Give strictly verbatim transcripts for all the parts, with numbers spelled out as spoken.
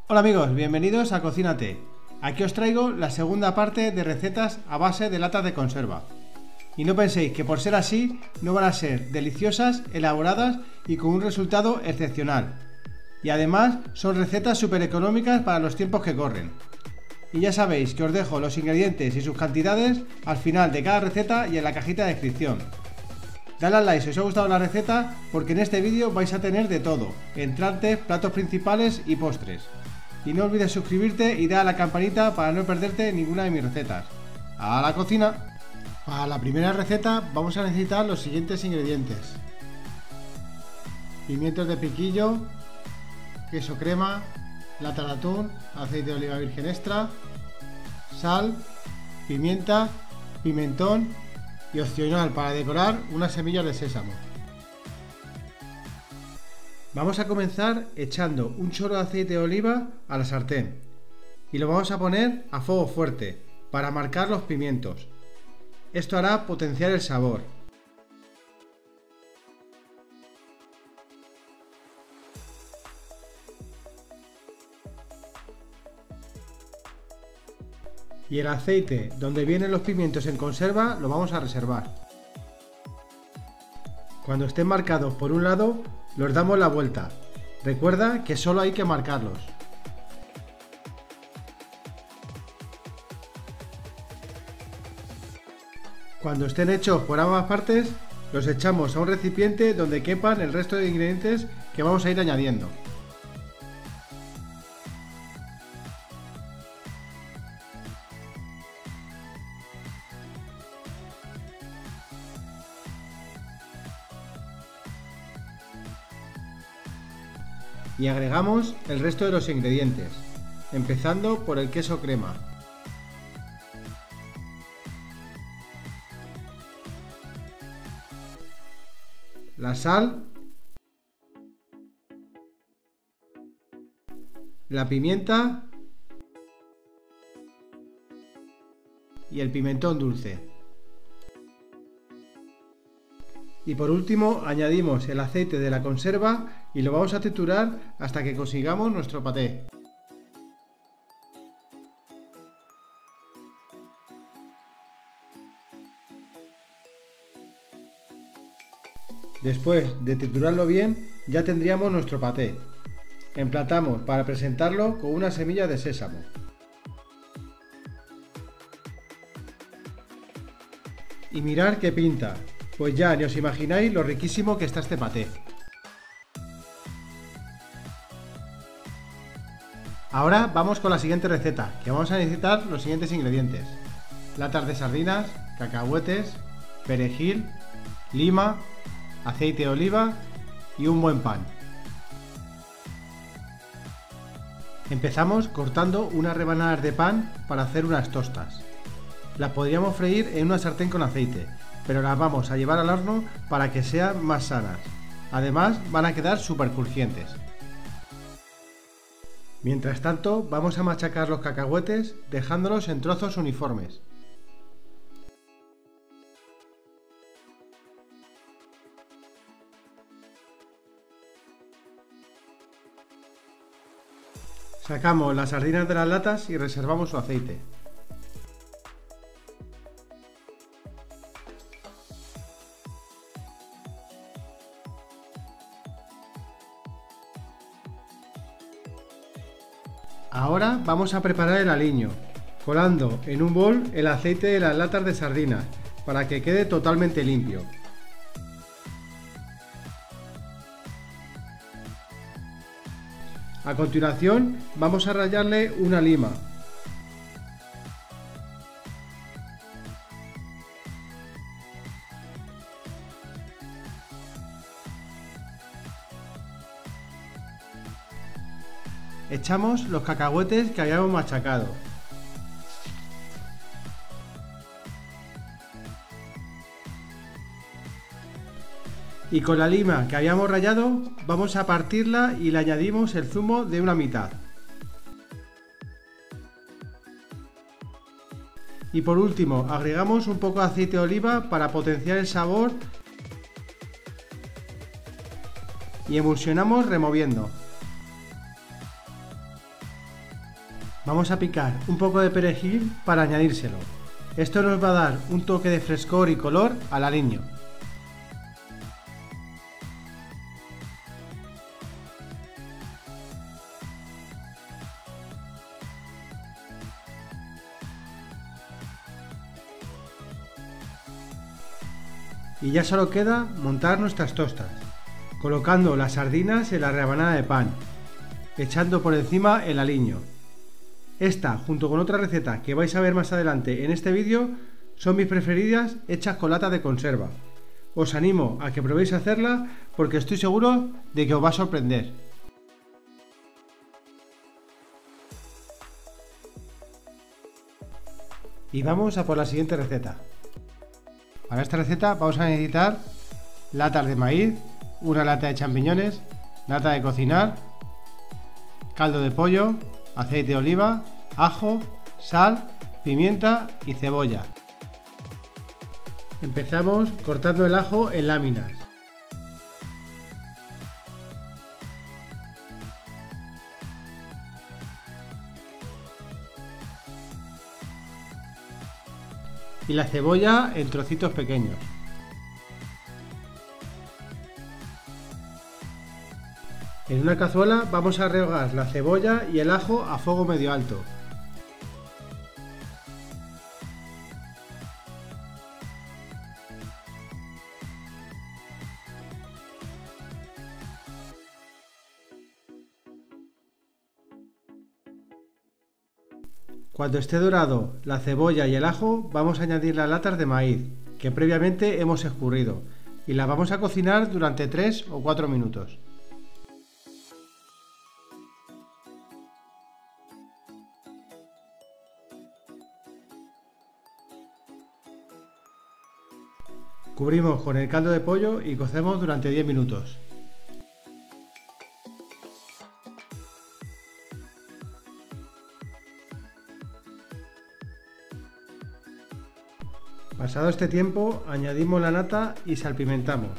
Hola amigos, bienvenidos a Cocínate. Aquí os traigo la segunda parte de recetas a base de latas de conserva. Y no penséis que por ser así no van a ser deliciosas, elaboradas y con un resultado excepcional. Y además son recetas súper económicas para los tiempos que corren. Y ya sabéis que os dejo los ingredientes y sus cantidades al final de cada receta y en la cajita de descripción. Dale al like si os ha gustado la receta, porque en este vídeo vais a tener de todo: entrantes, platos principales y postres. Y no olvides suscribirte y dar a la campanita para no perderte ninguna de mis recetas. ¡A la cocina! Para la primera receta vamos a necesitar los siguientes ingredientes: pimientos de piquillo, queso crema, lata de atún, aceite de oliva virgen extra, sal, pimienta, pimentón y opcional para decorar unas semillas de sésamo. Vamos a comenzar echando un chorro de aceite de oliva a la sartén y lo vamos a poner a fuego fuerte para marcar los pimientos. Esto hará potenciar el sabor. Y el aceite donde vienen los pimientos en conserva lo vamos a reservar. Cuando estén marcados por un lado, los damos la vuelta. Recuerda que solo hay que marcarlos. Cuando estén hechos por ambas partes, los echamos a un recipiente donde quepan el resto de ingredientes que vamos a ir añadiendo. Y agregamos el resto de los ingredientes, empezando por el queso crema. La sal, la pimienta y el pimentón dulce. Y por último añadimos el aceite de la conserva y lo vamos a triturar hasta que consigamos nuestro paté. Después de triturarlo bien, ya tendríamos nuestro paté. Emplatamos para presentarlo con una semilla de sésamo. Y mirad qué pinta, pues ya ni os imagináis lo riquísimo que está este paté. Ahora vamos con la siguiente receta, que vamos a necesitar los siguientes ingredientes: latas de sardinas, cacahuetes, perejil, lima, aceite de oliva y un buen pan. Empezamos cortando unas rebanadas de pan para hacer unas tostas. Las podríamos freír en una sartén con aceite, pero las vamos a llevar al horno para que sean más sanas. Además van a quedar súper crujientes. Mientras tanto vamos a machacar los cacahuetes dejándolos en trozos uniformes. Sacamos las sardinas de las latas y reservamos su aceite. Ahora vamos a preparar el aliño, colando en un bol el aceite de las latas de sardinas para que quede totalmente limpio. A continuación vamos a rallarle una lima. Echamos los cacahuetes que habíamos machacado. Y con la lima que habíamos rallado vamos a partirla y le añadimos el zumo de una mitad. Y por último agregamos un poco de aceite de oliva para potenciar el sabor y emulsionamos removiendo. Vamos a picar un poco de perejil para añadírselo. Esto nos va a dar un toque de frescor y color al aliño. Y ya solo queda montar nuestras tostas, colocando las sardinas en la rebanada de pan, echando por encima el aliño. Esta, junto con otra receta que vais a ver más adelante en este vídeo, son mis preferidas hechas con lata de conserva. Os animo a que probéis a hacerla porque estoy seguro de que os va a sorprender. Y vamos a por la siguiente receta. Para esta receta vamos a necesitar latas de maíz, una lata de champiñones, lata de cocinar, caldo de pollo, aceite de oliva, ajo, sal, pimienta y cebolla. Empezamos cortando el ajo en láminas. Y la cebolla en trocitos pequeños. En una cazuela vamos a rehogar la cebolla y el ajo a fuego medio alto. Cuando esté dorado la cebolla y el ajo, vamos a añadir las latas de maíz que previamente hemos escurrido y las vamos a cocinar durante tres o cuatro minutos. Cubrimos con el caldo de pollo y cocemos durante diez minutos. Pasado este tiempo, añadimos la nata y salpimentamos.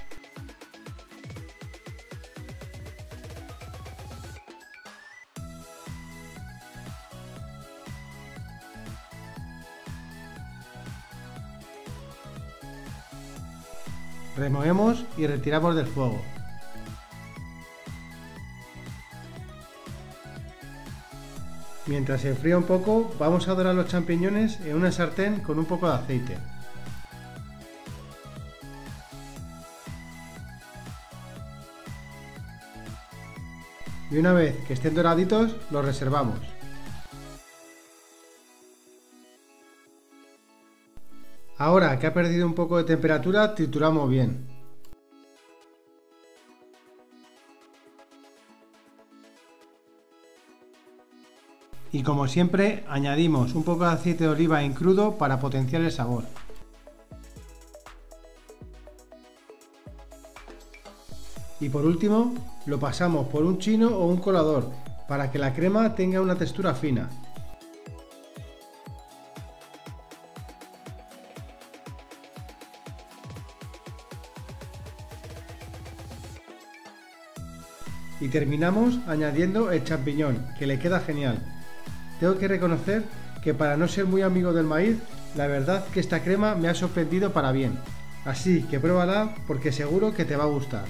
Removemos y retiramos del fuego. Mientras se enfría un poco, vamos a dorar los champiñones en una sartén con un poco de aceite. Y una vez que estén doraditos, los reservamos. Ahora que ha perdido un poco de temperatura, trituramos bien. Y como siempre, añadimos un poco de aceite de oliva en crudo para potenciar el sabor. Y por último, lo pasamos por un chino o un colador para que la crema tenga una textura fina. Y terminamos añadiendo el champiñón, que le queda genial. Tengo que reconocer que para no ser muy amigo del maíz, la verdad que esta crema me ha sorprendido para bien. Así que pruébala porque seguro que te va a gustar.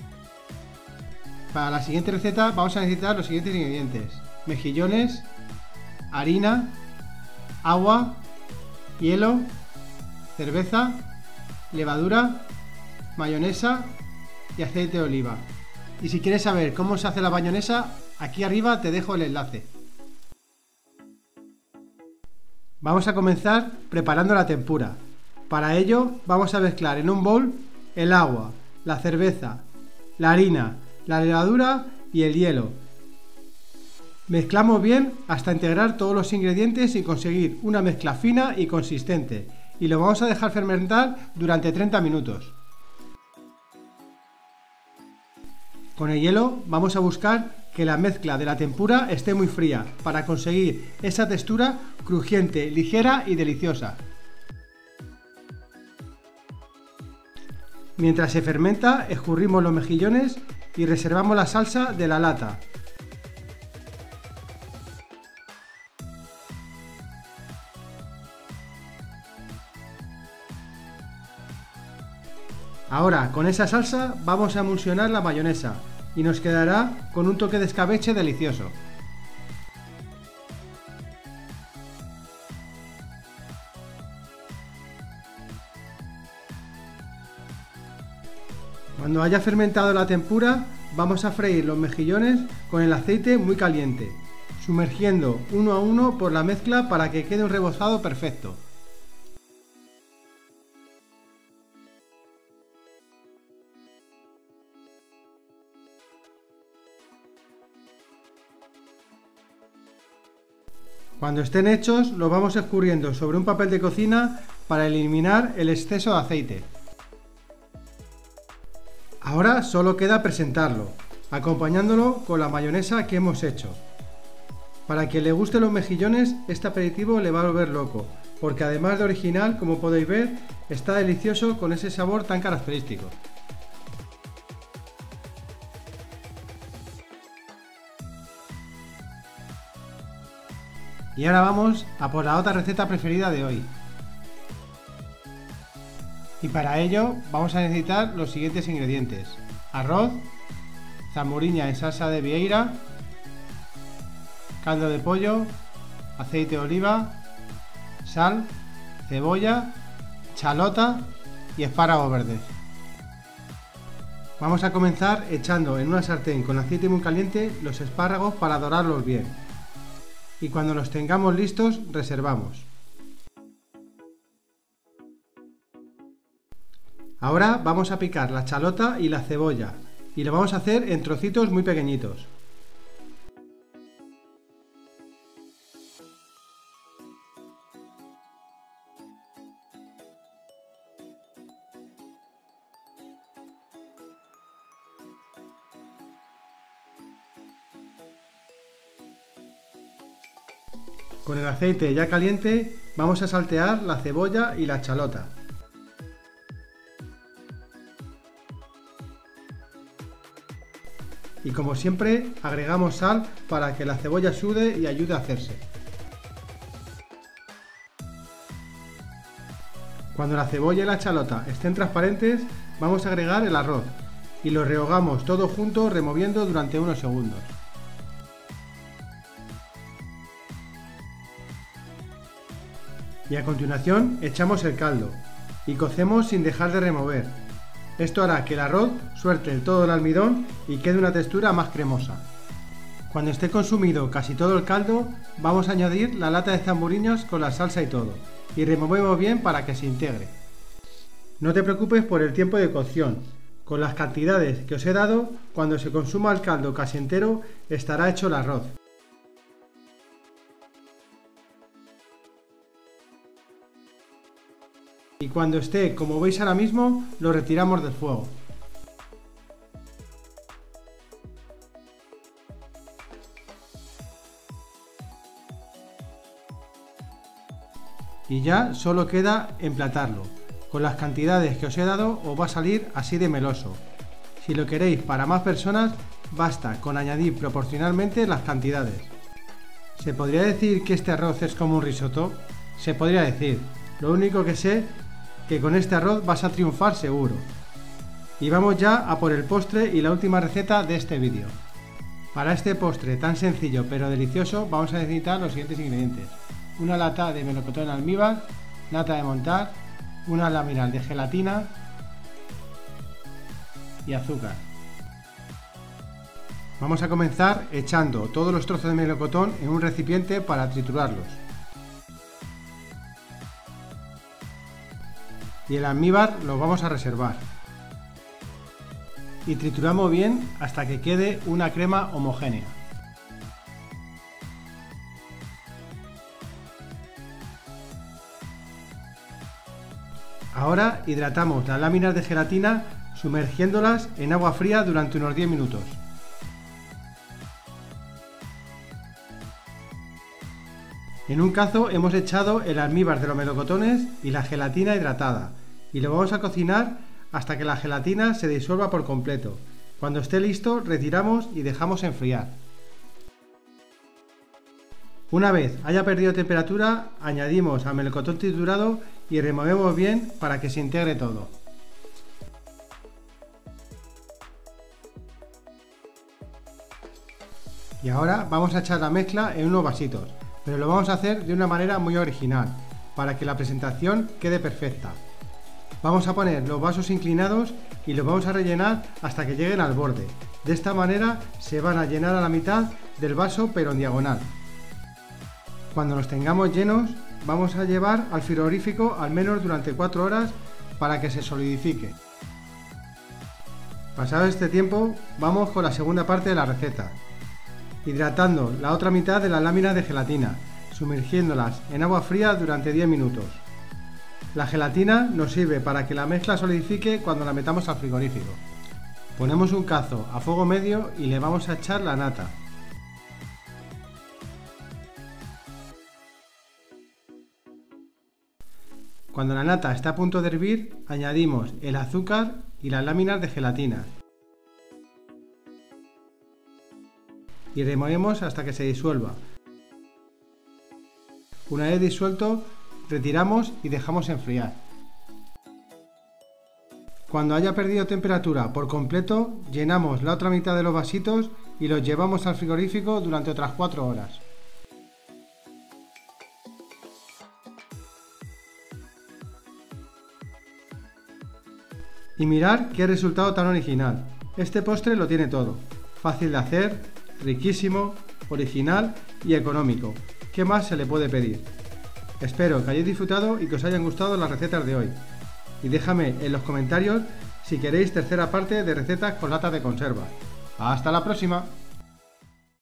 Para la siguiente receta vamos a necesitar los siguientes ingredientes: mejillones, harina, agua, hielo, cerveza, levadura, mayonesa y aceite de oliva. Y si quieres saber cómo se hace la mayonesa, aquí arriba te dejo el enlace. Vamos a comenzar preparando la tempura. Para ello vamos a mezclar en un bol el agua, la cerveza, la harina, la levadura y el hielo. Mezclamos bien hasta integrar todos los ingredientes y conseguir una mezcla fina y consistente. Y lo vamos a dejar fermentar durante treinta minutos. Con el hielo vamos a buscar que la mezcla de la tempura esté muy fría para conseguir esa textura crujiente, ligera y deliciosa. Mientras se fermenta, escurrimos los mejillones y reservamos la salsa de la lata. Ahora con esa salsa vamos a emulsionar la mayonesa y nos quedará con un toque de escabeche delicioso. Cuando haya fermentado la tempura, vamos a freír los mejillones con el aceite muy caliente, sumergiendo uno a uno por la mezcla para que quede un rebozado perfecto. Cuando estén hechos, los vamos escurriendo sobre un papel de cocina para eliminar el exceso de aceite. Ahora solo queda presentarlo, acompañándolo con la mayonesa que hemos hecho. Para quien le guste los mejillones, este aperitivo le va a volver loco, porque además de original, como podéis ver, está delicioso con ese sabor tan característico. Y ahora vamos a por la otra receta preferida de hoy. Y para ello vamos a necesitar los siguientes ingredientes: arroz, zamburiña en salsa de vieira, caldo de pollo, aceite de oliva, sal, cebolla, chalota y espárragos verdes. Vamos a comenzar echando en una sartén con aceite muy caliente los espárragos para dorarlos bien. Y cuando los tengamos listos, reservamos. Ahora vamos a picar la chalota y la cebolla y lo vamos a hacer en trocitos muy pequeñitos. Con el aceite ya caliente vamos a saltear la cebolla y la chalota. Y como siempre agregamos sal para que la cebolla sude y ayude a hacerse. Cuando la cebolla y la chalota estén transparentes, vamos a agregar el arroz y lo rehogamos todo junto removiendo durante unos segundos. Y a continuación echamos el caldo y cocemos sin dejar de remover. Esto hará que el arroz suelte todo el almidón y quede una textura más cremosa. Cuando esté consumido casi todo el caldo, vamos a añadir la lata de zamburiños con la salsa y todo, y removemos bien para que se integre. No te preocupes por el tiempo de cocción. Con las cantidades que os he dado, cuando se consuma el caldo casi entero, estará hecho el arroz. Y cuando esté, como veis ahora mismo, lo retiramos del fuego. Y ya solo queda emplatarlo. Con las cantidades que os he dado os va a salir así de meloso. Si lo queréis para más personas, basta con añadir proporcionalmente las cantidades. ¿Se podría decir que este arroz es como un risotto? Se podría decir. Lo único que sé que con este arroz vas a triunfar seguro. Y vamos ya a por el postre y la última receta de este vídeo. Para este postre tan sencillo pero delicioso vamos a necesitar los siguientes ingredientes: una lata de melocotón en almíbar, nata de montar, una lámina de gelatina y azúcar. Vamos a comenzar echando todos los trozos de melocotón en un recipiente para triturarlos. Y el almíbar lo vamos a reservar. Y trituramos bien hasta que quede una crema homogénea. Ahora hidratamos las láminas de gelatina sumergiéndolas en agua fría durante unos diez minutos. En un cazo hemos echado el almíbar de los melocotones y la gelatina hidratada y lo vamos a cocinar hasta que la gelatina se disuelva por completo. Cuando esté listo retiramos y dejamos enfriar. Una vez haya perdido temperatura añadimos al melocotón triturado y removemos bien para que se integre todo. Y ahora vamos a echar la mezcla en unos vasitos, pero lo vamos a hacer de una manera muy original, para que la presentación quede perfecta. Vamos a poner los vasos inclinados y los vamos a rellenar hasta que lleguen al borde. De esta manera se van a llenar a la mitad del vaso, pero en diagonal. Cuando los tengamos llenos, vamos a llevar al frigorífico al menos durante cuatro horas para que se solidifique. Pasado este tiempo, vamos con la segunda parte de la receta. Hidratando la otra mitad de las láminas de gelatina, sumergiéndolas en agua fría durante diez minutos. La gelatina nos sirve para que la mezcla solidifique cuando la metamos al frigorífico. Ponemos un cazo a fuego medio y le vamos a echar la nata. Cuando la nata está a punto de hervir, añadimos el azúcar y las láminas de gelatina. Y removemos hasta que se disuelva. Una vez disuelto, retiramos y dejamos enfriar. Cuando haya perdido temperatura por completo, llenamos la otra mitad de los vasitos y los llevamos al frigorífico durante otras cuatro horas. Y mirad qué resultado tan original. Este postre lo tiene todo. Fácil de hacer, riquísimo, original y económico. ¿Qué más se le puede pedir? Espero que hayáis disfrutado y que os hayan gustado las recetas de hoy. Y déjame en los comentarios si queréis tercera parte de recetas con latas de conserva. ¡Hasta la próxima!